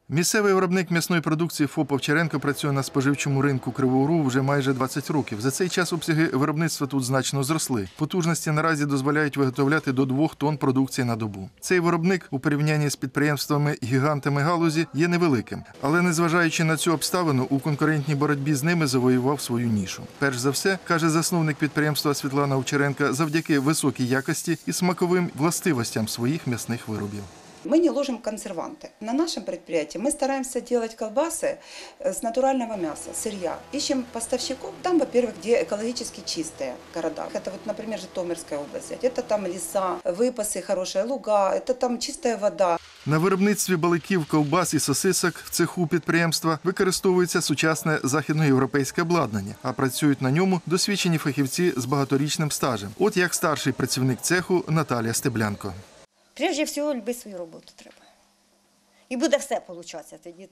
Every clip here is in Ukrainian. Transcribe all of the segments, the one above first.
Місцевий виробник м'ясної продукції ФОП «Овчаренко» працює на споживчому ринку Кривого Рогу вже майже 20 років. За цей час обсяги виробництва тут значно зросли. Потужності наразі дозволяють виготовляти до 2 тонн продукції на добу. Цей виробник у порівнянні з підприємствами-гігантами галузі є невеликим. Але незважаючи на цю обставину, у конкурентній боротьбі з ними завоював свою нішу. Перш за все, каже засновник підприємства Світлана Овчаренко, завдяки високій якості і смаковим властивостям своїх м'ясних виробів. Мы не ложим консерванты. На нашем предприятии мы стараемся делать колбасы с натурального мяса, сырья. Ищем поставщиков там, во-первых, где экологически чистые города. Это вот, например, Житомирская область. Это там леса, выпасы, хорошие луга, это там чистая вода. На виробництві баликів, ковбас і сосисок в цеху підприємства використовується сучасне західноєвропейське обладнання, а працюють на ньому досвідчені фахівці з багаторічним стажем. От як старший працівник цеху Наталія Стеблянко. Прежде всього, любити свою роботу треба. І буде все получатися тоді.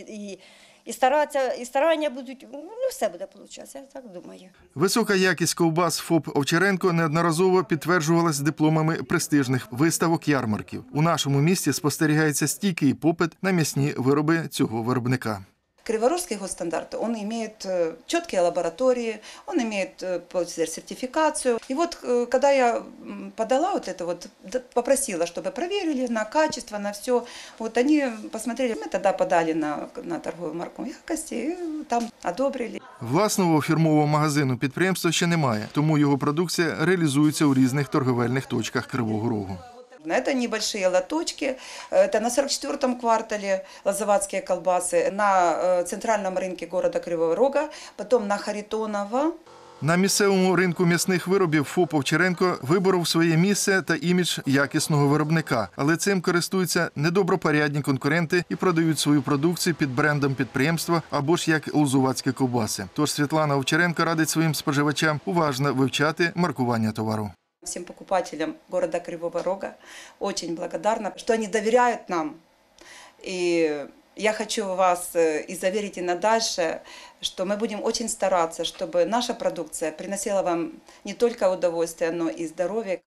І старання будуть, все буде получатися, я так думаю. Висока якість ковбас ФОП «Овчаренко» неодноразово підтверджувалась дипломами престижних виставок-ярмарків. У нашому місті спостерігається стійкий попит на м'ясні вироби цього виробника. Криворожский госстандарт, он имеет четкие лаборатории, он имеет сертификацию. И вот когда я подала вот это вот, попросила, чтобы проверили на качество, на все, вот они посмотрели, мы тогда подали на торговую марку якости и там одобрили. Власного фірмового магазину підприємства ще немає, тому його продукція реалізується у різних торговельних точках Кривого Рогу. Это небольшие лоточки, это на 44-м квартале лозоватские колбасы, на центральном рынке города Кривого Рога, потом на Харитонова. На місцевому ринку м'ясних виробів ФОП «Овчаренко» виборов своє місце та імідж якісного виробника. Але цим користуються недобропорядні конкуренти і продають свою продукцію під брендом підприємства або ж як лозуватські ковбаси. Тож Світлана Овчаренко радить своїм споживачам уважно вивчати маркування товару. Всем покупателям города Кривого Рога очень благодарна, что они доверяют нам. И я хочу вас и заверить и на дальше, что мы будем очень стараться, чтобы наша продукция приносила вам не только удовольствие, но и здоровье.